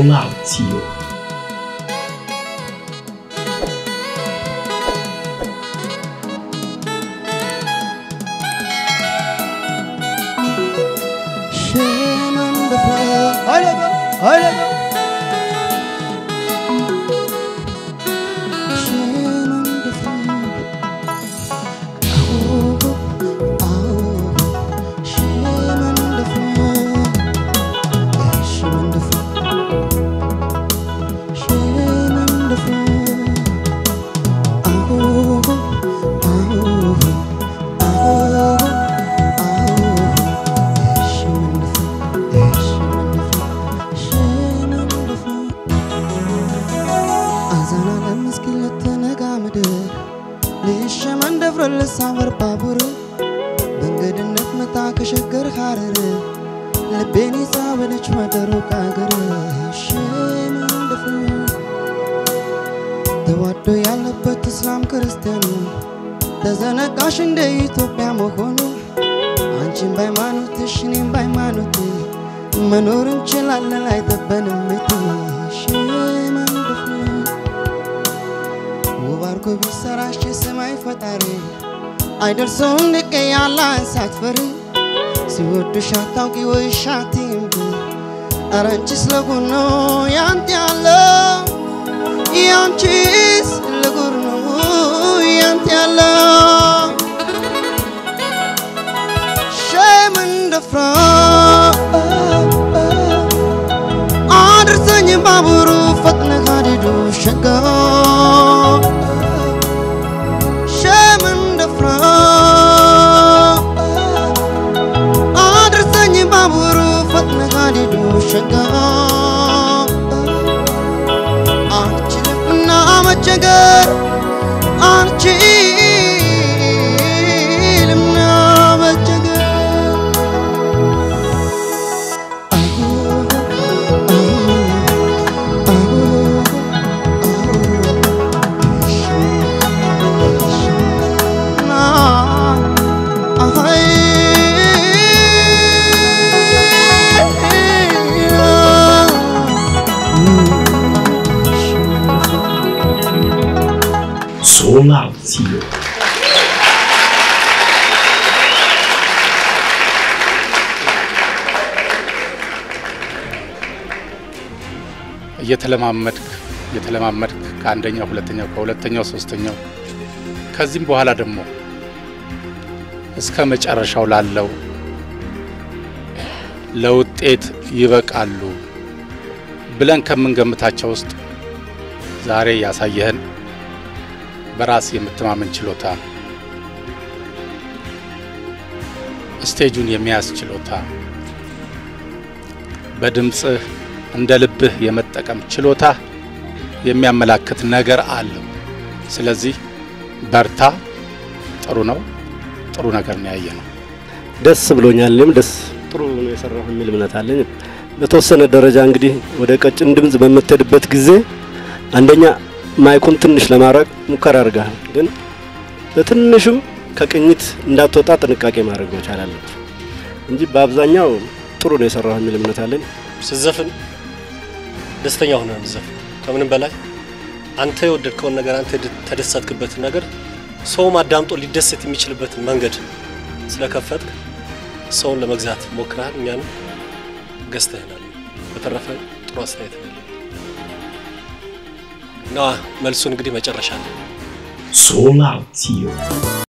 Lazio. Lazio. የተለማመድክ ከአንደኛው ሁለተኛው ከሁለተኛው ሶስተኛው ከዚህም በኋላ ደግሞ እስከ መጨረሻው ላለው ለውጤት ይበቃሉ ብለን ከምንገምታቸው ውስጥ ዛሬ ያሳየህን በራስ የምትማመን ችሎታ ስቴጁን የሚያስ ችሎታ በድምጽህ እንደ ልብህ የመጠቀም ችሎታ የሚያመላክት ነገር አለው ስለዚህ በርታ ጥሩ ነገር ነው ያየነው ደስ ብሎኛልም ደስ ጥሩ ነው የሰራው የሚል እምነት አለኝ በተወሰነ ደረጃ እንግዲህ ወደ ቀጭን ድምጽ በመተድበት ጊዜ አንደኛ ማይኩን ትንሽ ለማድረግ ሙከራ አድርጋል ግን በትንሹም ከቅኝት እንዳትወጣ ጥንቃቄ ማድረግ መቻል አለበት እንጂ በአብዛኛው ጥሩ ነው የሰራው የሚል እምነት አለኝ ስዘፍን ደስተኛ ሆነህ ዘፍ ከምንም በላይ አንተ የወደድከው ነገር አንተ ተደሰትክበት ነገር ሰው ማዳምጦ ሊደሰት የሚችልበት መንገድ ስለከፈትክ ሰውን ለመግዛት ሞክራል እኛን ገዝተናል በተረፈ ጥሩ አስተያየት ነው መልሱን እንግዲህ መጨረሻ ነው Lazio